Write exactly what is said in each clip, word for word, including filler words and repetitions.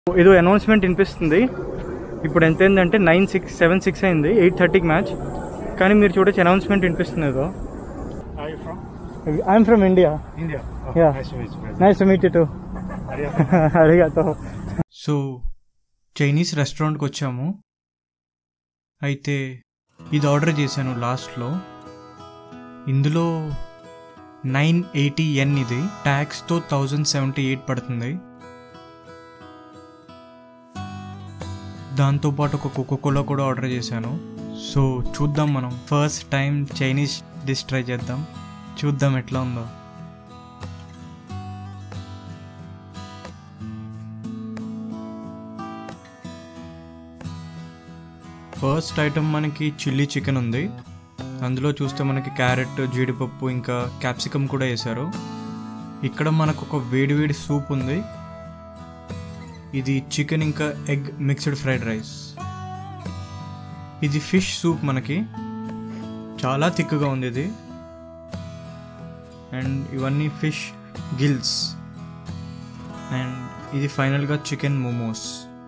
ఏదో అనౌన్స్మెంట్ వినిపిస్తుంది. ఇప్పుడు ఎంత అయిందంటే నైన్ సిక్స్ సెవెన్ సిక్స్ అయింది, ఎయిట్ థర్టీకి మ్యాచ్. కానీ మీరు చూడొచ్చు అనౌన్స్మెంట్ వినిపిస్తుంది ఏదో. I'm from India. Nice to meet you too. అరిగాతో. సో చైనీస్ రెస్టారెంట్కి వచ్చాము. అయితే ఇది ఆర్డర్ చేశాను లాస్ట్లో. ఇందులో నైన్ ఎయిటీ ఎన్ ఇది ట్యాక్స్తో థౌజండ్ సెవెంటీ ఎయిట్ పడుతుంది. దాంతోపాటు ఒక కోకోకోలా కూడా ఆర్డర్ చేశాను. సో చూద్దాం, మనం first time Chinese dish try చేద్దాం, చూద్దాం ఎట్లా ఉందో. ఫస్ట్ ఐటమ్ మనకి చిల్లీ చికెన్ ఉంది. అందులో చూస్తే మనకి క్యారెట్, జీడిపప్పు ఇంకా క్యాప్సికమ్ కూడా వేశారు. ఇక్కడ మనకు ఒక వేడి వేడి సూప్ ఉంది. ఇది చికెన్ ఇంకా ఎగ్ మిక్స్డ్ ఫ్రైడ్ రైస్. ఇది ఫిష్ సూప్, మనకి చాలా థిక్గా ఉంది ఇది. అండ్ ఇవన్నీ ఫిష్ గిల్స్. అండ్ ఇది ఫైనల్గా చికెన్ మోమోస్.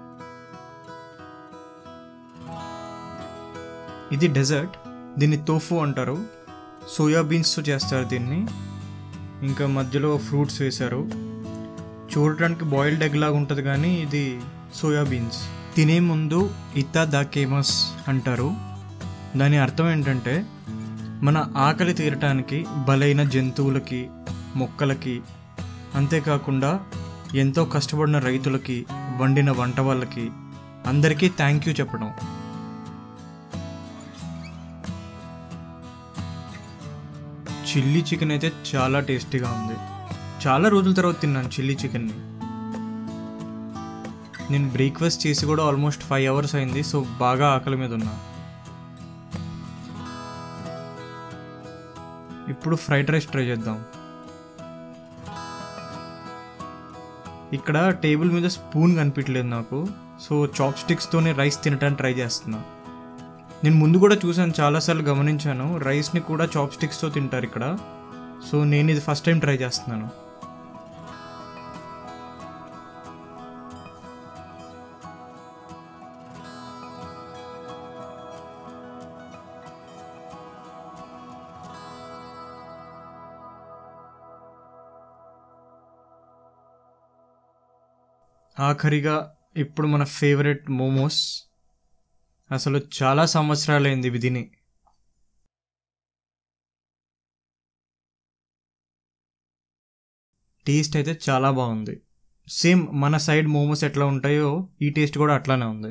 ఇది డెజర్ట్, దీన్ని తోఫు అంటారు. సోయా బీన్స్తో చేస్తారు దీన్ని. ఇంకా మధ్యలో ఫ్రూట్స్ వేశారు. చూడటానికి బాయిల్డ్ ఎగ్ లాగా ఉంటుంది, కానీ ఇది సోయా బీన్స్. తినే ముందు ఇతా దాకేమస్ అంటారు. దాని అర్థం ఏంటంటే మన ఆకలి తీరటానికి బలైన జంతువులకి, మొక్కలకి, అంతేకాకుండా ఎంతో కష్టపడిన రైతులకి, వండిన వంట వాళ్ళకి అందరికీ థ్యాంక్ యూ చెప్పడం. చిల్లీ చికెన్ అయితే చాలా టేస్టీగా ఉంది. చాలా రోజుల తర్వాత తిన్నాను చిల్లీ చికెన్ని. నేను బ్రేక్ఫాస్ట్ చేసి కూడా ఆల్మోస్ట్ ఫైవ్ అవర్స్ అయింది. సో బాగా ఆకలి మీద ఉన్నా. ఇప్పుడు ఫ్రైడ్ రైస్ ట్రై చేద్దాం. ఇక్కడ టేబుల్ మీద స్పూన్ కనిపించలేదు నాకు. సో చాప్ స్టిక్స్తోనే రైస్ తినడానికి ట్రై చేస్తున్నా. నేను ముందు కూడా చూసాను, చాలాసార్లు గమనించాను, రైస్ని కూడా చాప్ స్టిక్స్తో తింటారు ఇక్కడ. సో నేను ఇది ఫస్ట్ టైం ట్రై చేస్తున్నాను. ఆఖరిగా ఇప్పుడు మన ఫేవరెట్ మోమోస్. అసలు చాలా సంవత్సరాలైంది ఇవి తిని. టేస్ట్ అయితే చాలా బాగుంది. సేమ్ మన సైడ్ మోమోస్ ఎట్లా ఉంటాయో ఈ టేస్ట్ కూడా అట్లానే ఉంది.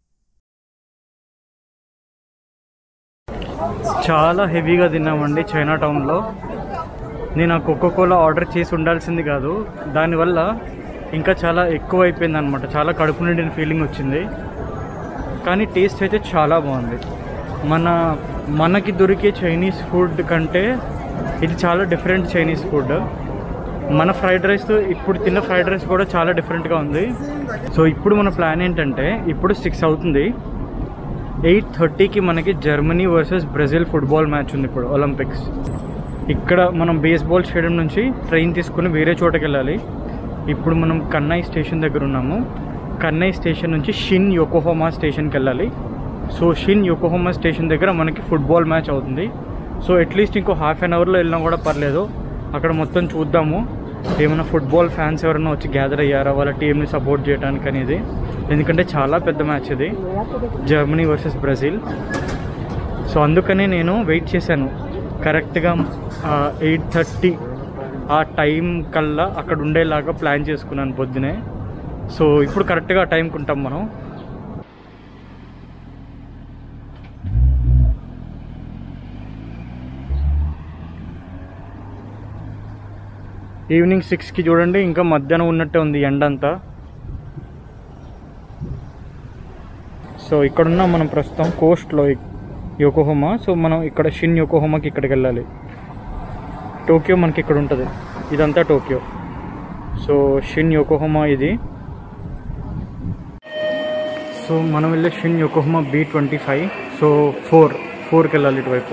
చాలా హెవీగా తిన్నామండి చైనా టౌన్లో. నేను ఆ కోకోకోలా ఆర్డర్ చేసి ఉండాల్సింది కాదు, దానివల్ల ఇంకా చాలా ఎక్కువ అయిపోయింది అనమాట. చాలా కడుపు నిండిన ఫీలింగ్ వచ్చింది. కానీ టేస్ట్ అయితే చాలా బాగుంది. మన మనకి దొరికే చైనీస్ ఫుడ్ కంటే ఇది చాలా డిఫరెంట్ చైనీస్ ఫుడ్. మన ఫ్రైడ్ రైస్తో ఇప్పుడు తిన్న ఫ్రైడ్ రైస్ కూడా చాలా డిఫరెంట్గా ఉంది. సో ఇప్పుడు మన ప్లాన్ ఏంటంటే, ఇప్పుడు సిక్స్ అవుతుంది, ఎయిట్ థర్టీకి మనకి Germany versus Brazil football match ఉంది ఇప్పుడు ఒలింపిక్స్. ఇక్కడ మనం బేస్బాల్ స్టేడియం నుంచి ట్రైన్ తీసుకుని వేరే చోటకి వెళ్ళాలి. ఇప్పుడు మనం కన్నాయ్ స్టేషన్ దగ్గర ఉన్నాము. కన్నాయ్ స్టేషన్ నుంచి షిన్ యోకోహామా స్టేషన్కి వెళ్ళాలి. సో షిన్ యోకోహామా స్టేషన్ దగ్గర మనకి ఫుట్బాల్ మ్యాచ్ అవుతుంది. సో అట్లీస్ట్ ఇంకో హాఫ్ అన్ అవర్లో వెళ్ళినా కూడా పర్లేదు. అక్కడ మొత్తం చూద్దాము, ఏమైనా ఫుట్బాల్ ఫ్యాన్స్ ఎవరైనా వచ్చి గ్యాదర్ అయ్యారా వాళ్ళ టీంని సపోర్ట్ చేయడానికి అనేది. ఎందుకంటే చాలా పెద్ద మ్యాచ్ ఇది, జర్మనీ వర్సెస్ బ్రెజిల్. సో అందుకనే నేను వెయిట్ చేశాను. కరెక్ట్గా ఎయిట్ థర్టీ ఆ టైం కల్లా అక్కడ ఉండేలాగా ప్లాన్ చేసుకున్నాను పొద్దునే. సో ఇప్పుడు కరెక్ట్గా ఆ టైంకి ఉంటాం మనం. ఈవినింగ్ సిక్స్కి చూడండి, ఇంకా మధ్యాహ్నం ఉన్నట్టే ఉంది ఎండంతా. సో ఇక్కడున్నాం మనం ప్రస్తుతం కోస్ట్లో యోకోహామా. సో మనం ఇక్కడ షిన్ యోకోహామాకి ఇక్కడికి వెళ్ళాలి. టోక్యో మనకి ఇక్కడ ఉంటుంది, ఇదంతా టోక్యో. సో షిన్ యోకోహామా ఇది. సో మనం వెళ్ళే Shin Yokohama B twenty five. So four ఫోర్కి వెళ్ళాలి ఇటువైపు.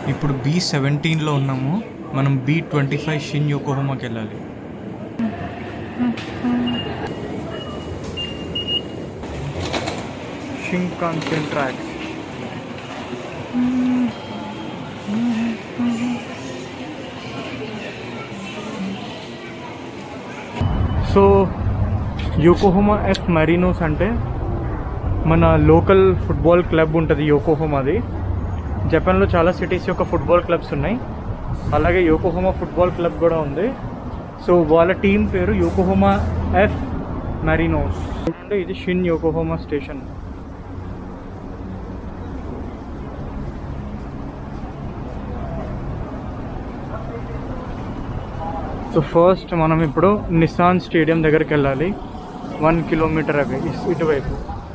ఇప్పుడు బీ సెవెంటీన్లో ఉన్నాము. మనం బీ ట్వంటీ ఫైవ్ షిన్ యోకోహామాకి వెళ్ళాలి. Shinkansen track. So Yokohama F Marinos అంటే మన లోకల్ ఫుట్బాల్ క్లబ్ ఉంటుంది యోకోహామాది. జపాన్లో చాలా సిటీస్ యొక్క ఫుట్బాల్ క్లబ్స్ ఉన్నాయి, అలాగే యోకోహామా ఫుట్బాల్ క్లబ్ కూడా ఉంది. సో వాళ్ళ టీం పేరు యోకోహామా ఎఫ్ మరీనోస్. అంటే ఇది Shin Yokohama station. So first మనం ఇప్పుడు నిసాన్ స్టేడియం దగ్గరికి వెళ్ళాలి. వన్ కిలోమీటర్ అవి ఇటువైపు.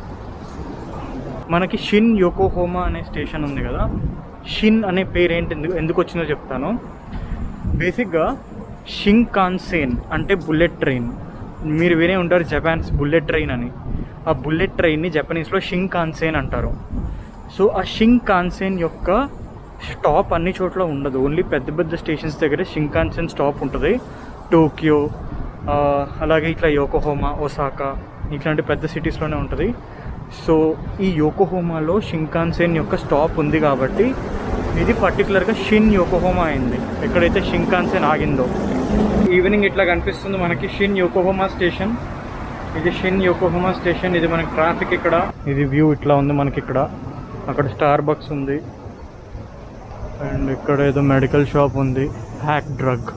మనకి షిన్ యోకోహామా అనే స్టేషన్ ఉంది కదా, షిన్ అనే పేరు ఏంటి ఎందుకు ఎందుకు వచ్చిందో చెప్తాను. బేసిక్గా షింకాన్సేన్ అంటే బుల్లెట్ ట్రైన్. మీరు వినే ఉంటారు జపాన్స్ బుల్లెట్ ట్రైన్ అని. ఆ బుల్లెట్ ట్రైన్ని జపనీస్లో షింకాన్సేన్ అంటారు. సో ఆ షింకాన్సేన్ యొక్క స్టాప్ అన్ని చోట్ల ఉండదు, ఓన్లీ పెద్ద పెద్ద స్టేషన్స్ దగ్గర షింకాన్సేన్ స్టాప్ ఉంటుంది. టోక్యో, అలాగే ఇట్లా యోకోహామా, ఒసాకా ఇట్లాంటి పెద్ద సిటీస్లోనే ఉంటుంది. సో ఈ యోకోహామాలో షింకాన్సేన్ యొక్క స్టాప్ ఉంది కాబట్టి ఇది పర్టికులర్గా షిన్ యోకోహామా అయింది, ఎక్కడైతే షింకాన్సేన్ ఆగిందో. ఈవినింగ్ ఇట్లా కనిపిస్తుంది మనకి షిన్ యోకోహామా స్టేషన్. ఇది షిన్ యోకోహామా స్టేషన్. ఇది మనకి ట్రాఫిక్ ఇక్కడ. ఇది వ్యూ ఇట్లా ఉంది మనకి ఇక్కడ. అక్కడ స్టార్ బక్స్ ఉంది అండ్ ఇక్కడ ఏదో మెడికల్ షాప్ ఉంది, హ్యాక్ డ్రగ్.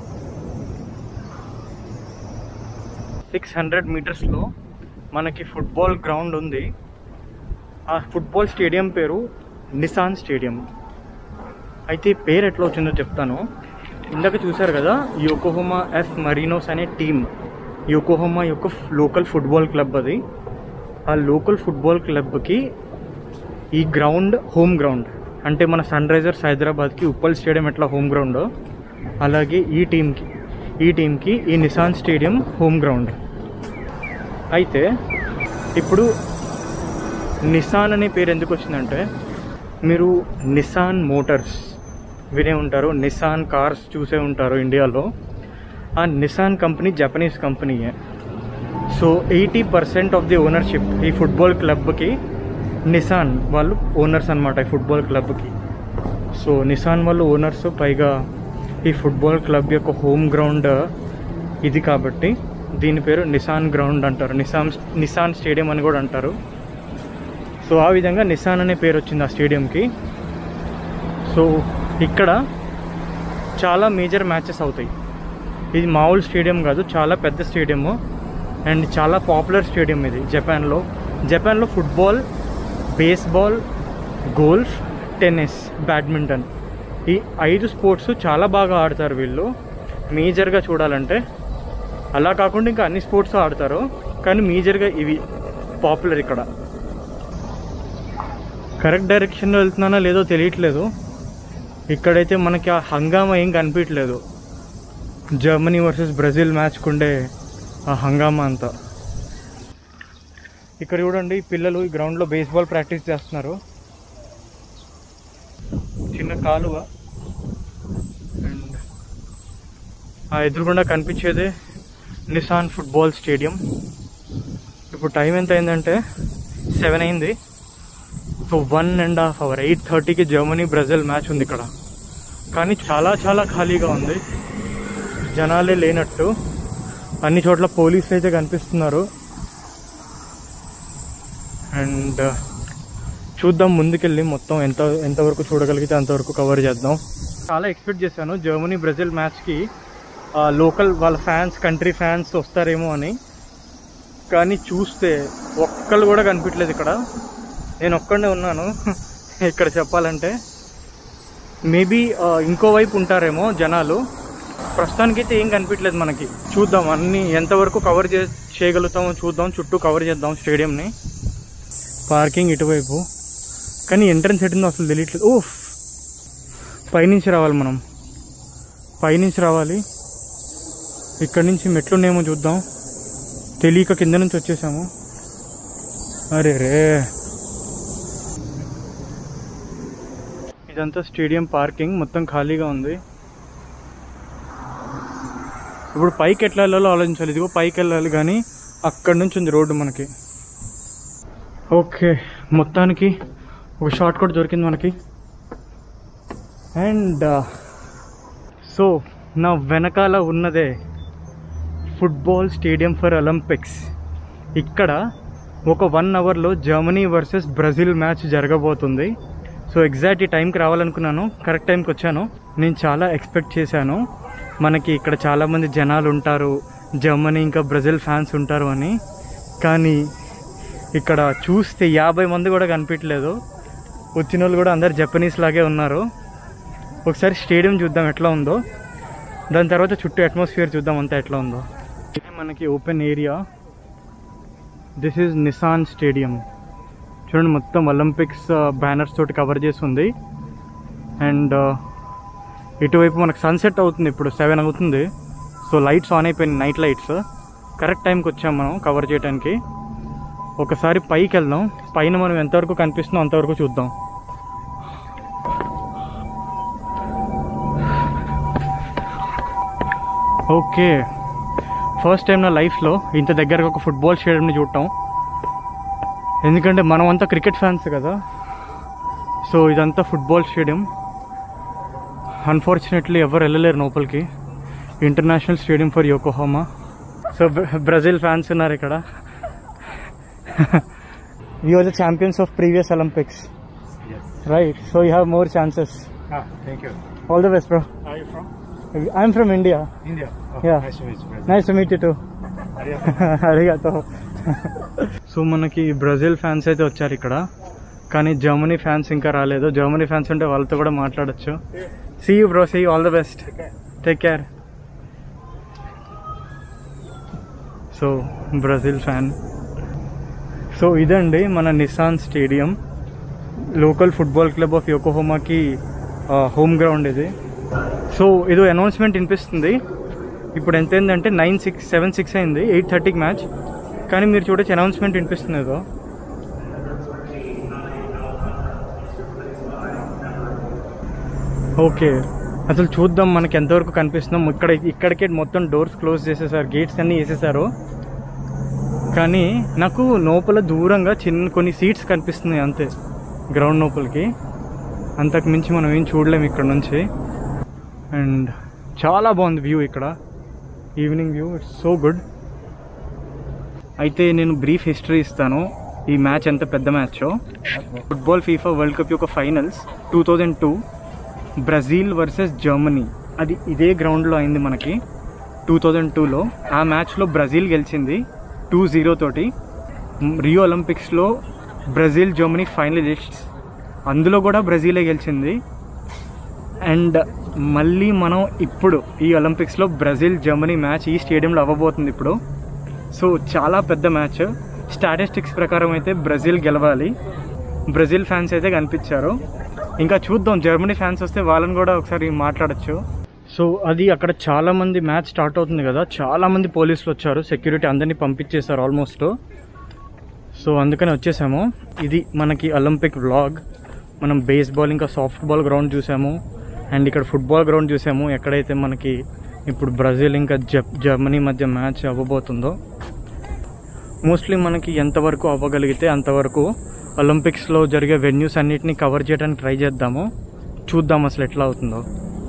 సిక్స్ హండ్రెడ్ మీటర్స్లో మనకి ఫుట్బాల్ గ్రౌండ్ ఉంది. ఆ ఫుట్బాల్ స్టేడియం పేరు నిసాన్ స్టేడియం. అయితే పేరు ఎట్లా వచ్చిందో చెప్తాను. ఇందాక చూసారు కదా యోకోహామా ఎఫ్ మరీనోస్ అనే టీం, యోకోహామా యొక్క లోకల్ ఫుట్బాల్ క్లబ్ అది. ఆ లోకల్ ఫుట్బాల్ క్లబ్కి ఈ గ్రౌండ్ హోమ్ గ్రౌండ్. అంటే మన సన్ రైజర్స్ హైదరాబాద్కి ఉప్పల్ స్టేడియం ఎట్లా హోమ్ గ్రౌండో, అలాగే ఈ టీంకి ఈ టీంకి ఈ నిసాన్ స్టేడియం హోమ్ గ్రౌండ్. అయితే ఇప్పుడు నిసాన్ అనే పేరు ఎందుకు వచ్చిందంటే, మీరు నిసాన్ మోటార్స్ వినే ఉంటారు, నిసాన్ కార్స్ చూసే ఉంటారు ఇండియాలో. ఆ నిసాన్ కంపెనీ జపనీస్ కంపెనీయే. So eighty percent of the ownership ఈ ఫుట్బాల్ క్లబ్కి నిసాన్ వాళ్ళు ఓనర్స్ అనమాట, ఈ ఫుట్బాల్ క్లబ్కి. సో నిసాన్ వాళ్ళు ఓనర్స్, పైగా ఈ ఫుట్బాల్ క్లబ్ యొక్క హోమ్ గ్రౌండ్ ఇది కాబట్టి దీని పేరు నిసాన్ గ్రౌండ్ అంటారు, నిసాన్ నిసాన్ స్టేడియం అని కూడా అంటారు. సో ఆ విధంగా నిసాన్ అనే పేరు వచ్చింది ఆ స్టేడియంకి. సో ఇక్కడ చాలా మేజర్ మ్యాచెస్ అవుతాయి. ఇది మామూలు స్టేడియం కాదు, చాలా పెద్ద స్టేడియము అండ్ చాలా పాపులర్ స్టేడియం ఇది జపాన్లో. జపాన్లో football, baseball, golf, tennis, badminton ఈ ఐదు స్పోర్ట్స్ చాలా బాగా ఆడతారు వీళ్ళు మేజర్గా చూడాలంటే. అలా కాకుండా ఇంకా అన్ని స్పోర్ట్స్ ఆడతారు, కానీ మేజర్గా ఇవి పాపులర్ ఇక్కడ. కరెక్ట్ డైరెక్షన్లో వెళ్తున్నానో లేదో తెలియట్లేదు. ఇక్కడైతే మనకి ఆ హంగామా ఏం కనిపించలేదు. జర్మనీ వర్సెస్ బ్రెజిల్ మ్యాచ్కి ఉండే ఆ హంగామా అంతా. ఇక్కడ చూడండి పిల్లలు ఈ గ్రౌండ్లో బేస్బాల్ ప్రాక్టీస్ చేస్తున్నారు. చిన్న కాలువ అండ్ ఆ ఎదురుగుండా కనిపించేదే నిసాన్ ఫుట్బాల్ స్టేడియం. ఇప్పుడు టైం ఎంత అయిందంటే సెవెన్ అయింది. So one and half hour eight థర్టీకి జర్మనీ బ్రెజిల్ మ్యాచ్ ఉంది ఇక్కడ. కానీ చాలా చాలా ఖాళీగా ఉంది, జనాలే లేనట్టు. అన్ని చోట్ల పోలీసులు అయితే కనిపిస్తున్నారు. అండ్ చూద్దాం ముందుకెళ్ళి మొత్తం ఎంత ఎంతవరకు చూడగలిగితే అంతవరకు కవర్ చేద్దాం. చాలా ఎక్స్పెక్ట్ చేశాను జర్మనీ బ్రెజిల్ మ్యాచ్కి లోకల్ వాళ్ళ ఫ్యాన్స్, కంట్రీ ఫ్యాన్స్ వస్తారేమో అని. కానీ చూస్తే ఒక్కళ్ళు కూడా కనిపించలేదు ఇక్కడ. నేను ఒక్కడే ఉన్నాను ఇక్కడ చెప్పాలంటే. మేబీ ఇంకో వైపు ఉంటారేమో జనాలు. ప్రస్తుతానికైతే ఏం కనిపించలేదు మనకి. చూద్దాం అన్నీ ఎంతవరకు కవర్ చే చేయగలుగుతామో చూద్దాం. చుట్టూ కవర్ చేద్దాం స్టేడియంని. పార్కింగ్ ఇటువైపు, కానీ ఎంట్రన్స్ ఎటుందో అసలు తెలియట్లేదు. ఓ పైనుంచి రావాలి, మనం పైనుంచి రావాలి. ఇక్కడి నుంచి మెట్లున్నాయేమో చూద్దాం. తెలియక కింద నుంచి వచ్చేసాము. అరే రే, ఇదంతా స్టేడియం పార్కింగ్, మొత్తం ఖాళీగా ఉంది. ఇప్పుడు పైకి ఎట్లా వెళ్ళాలో ఆలోచించాలి. ఇదిగో పైకి వెళ్ళాలి, కానీ అక్కడి నుంచి ఉంది రోడ్డు మనకి. ఓకే, మొత్తానికి ఒక షార్ట్ కట్ దొరికింది మనకి. అండ్ సో నా వెనకాల ఉన్నదే ఫుట్బాల్ స్టేడియం ఫర్ ఒలింపిక్స్. ఇక్కడ ఒక వన్ అవర్లో జర్మనీ వర్సెస్ బ్రెజిల్ మ్యాచ్ జరగబోతుంది. సో ఎగ్జాక్ట్ ఈ టైంకి రావాలనుకున్నాను, కరెక్ట్ టైంకి వచ్చాను. నేను చాలా ఎక్స్పెక్ట్ చేశాను మనకి ఇక్కడ చాలామంది జనాలు ఉంటారు, జర్మనీ ఇంకా బ్రెజిల్ ఫ్యాన్స్ ఉంటారు అని. కానీ ఇక్కడ చూస్తే యాభై మంది కూడా కనిపించలేదు. వచ్చిన వాళ్ళు కూడా అందరు జపనీస్ లాగే ఉన్నారు. ఒకసారి స్టేడియం చూద్దాం ఎట్లా ఉందో, దాని తర్వాత చుట్టూ అట్మాస్ఫియర్ చూద్దాం అంతా ఎట్లా ఉందో. ఇది మనకి open area. This is Nissan stadium. చూడండి, మొత్తం ఒలింపిక్స్ బ్యానర్స్ తోటి కవర్ చేసి ఉంది. అండ్ ఇటువైపు మనకు సన్సెట్ అవుతుంది, ఇప్పుడు సెవెన్ అవుతుంది. సో లైట్స్ ఆన్ అయిపోయినాయి, నైట్ లైట్స్. కరెక్ట్ టైంకి వచ్చాం మనం కవర్ చేయడానికి. ఒకసారి పైకి వెళ్దాం, పైన మనం ఎంతవరకు కనిపిస్తుందో అంతవరకు చూద్దాం. ఓకే, ఫస్ట్ టైం నా లైఫ్లో ఇంత దగ్గరగా ఒక ఫుట్బాల్ స్టేడియంని చూడటం. ఎందుకంటే మనం అంతా క్రికెట్ ఫ్యాన్స్ కదా. సో ఇదంతా ఫుట్బాల్ స్టేడియం. అన్ఫార్చునేట్లీ ఎవరు వెళ్ళలేరు లోపలికి. International stadium for Yokohama. So Brazil fans ఉన్నారు ఇక్కడ. You are the champions of previous Olympics, right? So you have more chances. Thank you. All the best, bro. Are you from? I'm from India. India. Oh, Yeah. Nice to meet you. Nice to meet you too. అడిగాతో. So మనకి Brazil fans అయితే వచ్చారు ఇక్కడ, కానీ Germany fans ఇంకా రాలేదు. Germany fans ఉంటే వాళ్ళతో కూడా మాట్లాడచ్చు. See you bro, see you, all the best, take care. So Brazil fan. So ఇదండి మన Nissan stadium, local football club of యోకోహామాకి హోమ్ గ్రౌండ్ ఇది. సో ఏదో అనౌన్స్మెంట్ వినిపిస్తుంది. ఇప్పుడు ఎంత అయిందంటే నైన్ సిక్స్ సెవెన్ సిక్స్ అయింది, ఎయిట్ థర్టీకి మ్యాచ్. కానీ మీరు చూడొచ్చు అనౌన్స్మెంట్ వినిపిస్తుంది ఏదో. ఓకే, అసలు చూద్దాం మనకి ఎంతవరకు కనిపిస్తున్నాం. ఇక్కడ ఇక్కడికే మొత్తం డోర్స్ క్లోజ్ చేసేసారు, గేట్స్ అన్నీ వేసేసారు. కానీ నాకు లోపల దూరంగా చిన్న కొన్ని సీట్స్ కనిపిస్తున్నాయి అంతే, గ్రౌండ్ లోపలికి. అంతకు మించి మనం ఏం చూడలేము ఇక్కడ నుంచి. అండ్ చాలా బాగుంది వ్యూ ఇక్కడ, evening view, it's so good. అయితే నేను బ్రీఫ్ హిస్టరీ ఇస్తాను, ఈ మ్యాచ్ ఎంత పెద్ద మ్యాచో. ఫుట్బాల్ ఫీఫా వరల్డ్ కప్ యొక్క finals two thousand two Brazil versus Germany, అది ఇదే గ్రౌండ్లో అయింది మనకి టూ థౌజండ్ టూలో. ఆ మ్యాచ్లో బ్రెజిల్ గెలిచింది టూ జీరో తోటి. రియో ఒలింపిక్స్లో బ్రెజిల్ జర్మనీ ఫైనలిస్ట్స్, అందులో కూడా బ్రెజిలే గెలిచింది. అండ్ మళ్ళీ మనం ఇప్పుడు ఈ ఒలింపిక్స్లో బ్రెజిల్ జర్మనీ మ్యాచ్ ఈ స్టేడియంలో అవ్వబోతుంది ఇప్పుడు. సో చాలా పెద్ద మ్యాచ్. స్టాటిస్టిక్స్ ప్రకారం అయితే బ్రెజిల్ గెలవాలి. బ్రెజిల్ ఫ్యాన్స్ అయితే కనిపించారు. ఇంకా చూద్దాం, జర్మనీ ఫ్యాన్స్ వస్తే వాళ్ళని కూడా ఒకసారి మాట్లాడచ్చు. సో అది అక్కడ చాలామంది మ్యాచ్ స్టార్ట్ అవుతుంది కదా, చాలామంది పోలీసులు వచ్చారు, సెక్యూరిటీ అందరినీ పంపించేశారు ఆల్మోస్ట్. సో అందుకని వచ్చేసాము. ఇది మనకి ఒలింపిక్ వ్లాగ్. మనం బేస్బాల్ ఇంకా సాఫ్ట్ బాల్ గ్రౌండ్ చూసాము, అండ్ ఇక్కడ ఫుట్బాల్ గ్రౌండ్ చూసాము, ఎక్కడైతే మనకి ఇప్పుడు బ్రెజిల్ ఇంకా జర్మనీ మధ్య మ్యాచ్ అవ్వబోతుందో. మోస్ట్లీ మనకి ఎంతవరకు అవ్వగలిగితే అంతవరకు ఒలింపిక్స్లో జరిగే వెన్యూస్ అన్నిటిని కవర్ చేయడానికి ట్రై చేద్దాము. చూద్దాం అసలు ఎట్లా అవుతుందో.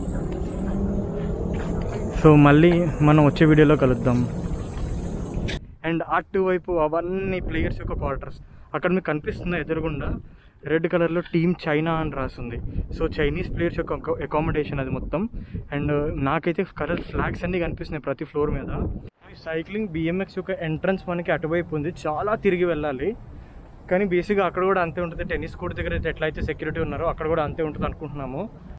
సో మళ్ళీ మనం వచ్చే వీడియోలో కలుద్దాం. అండ్ అటువైపు అవన్నీ ప్లేయర్స్ యొక్క క్వార్టర్స్, అక్కడ మీకు కనిపిస్తుంది ఎదురుగుండా రెడ్ కలర్లో టీమ్ చైనా అని రాసింది. సో చైనీస్ ప్లేయర్స్ యొక్క అకామిడేషన్ అది మొత్తం. అండ్ నాకైతే కలర్ ఫ్లాగ్స్ అన్నీ కనిపిస్తున్నాయి ప్రతి ఫ్లోర్ మీద. సైక్లింగ్ బిఎంఎక్స్ యొక్క ఎంట్రన్స్ మనకి అటువైపు ఉంది, చాలా తిరిగి వెళ్ళాలి. కానీ బేసిక్గా అక్కడ కూడా అంతే ఉంటుంది. టెన్నిస్ కోర్ట్ దగ్గర అయితే ఎట్లయితే సెక్యూరిటీ ఉన్నారో అక్కడ కూడా అంతే ఉంటుంది అనుకుంటున్నాము.